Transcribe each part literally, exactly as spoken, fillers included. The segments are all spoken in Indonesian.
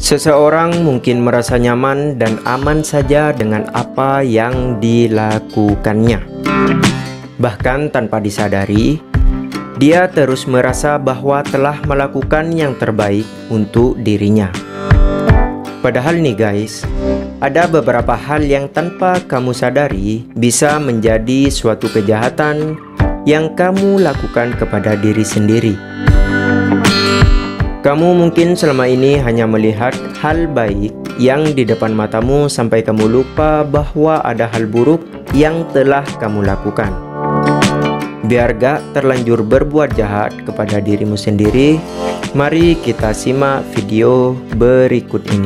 Seseorang mungkin merasa nyaman dan aman saja dengan apa yang dilakukannya. Bahkan tanpa disadari, dia terus merasa bahwa telah melakukan yang terbaik untuk dirinya. Padahal nih guys, ada beberapa hal yang tanpa kamu sadari bisa menjadi suatu kejahatan yang kamu lakukan kepada diri sendiri. Kamu mungkin selama ini hanya melihat hal baik yang di depan matamu sampai kamu lupa bahwa ada hal buruk yang telah kamu lakukan. Biar gak terlanjur berbuat jahat kepada dirimu sendiri, mari kita simak video berikut ini.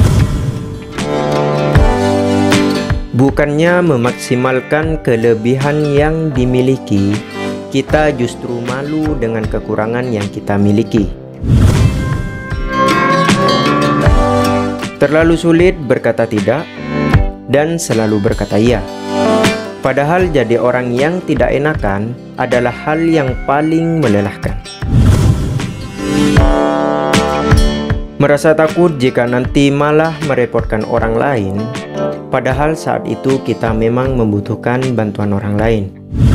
Bukannya memaksimalkan kelebihan yang dimiliki, kita justru malu dengan kekurangan yang kita miliki. Terlalu sulit berkata tidak dan selalu berkata iya. Padahal jadi orang yang tidak enakan adalah hal yang paling melelahkan. Merasa takut jika nanti malah merepotkan orang lain, padahal saat itu kita memang membutuhkan bantuan orang lain.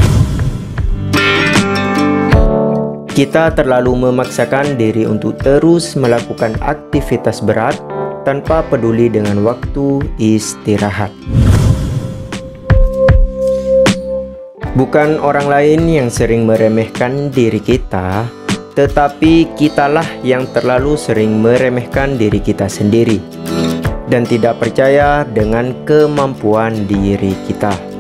Kita terlalu memaksakan diri untuk terus melakukan aktivitas berat tanpa peduli dengan waktu istirahat. Bukan orang lain yang sering meremehkan diri kita, tetapi kitalah yang terlalu sering meremehkan diri kita sendiri dan tidak percaya dengan kemampuan diri kita.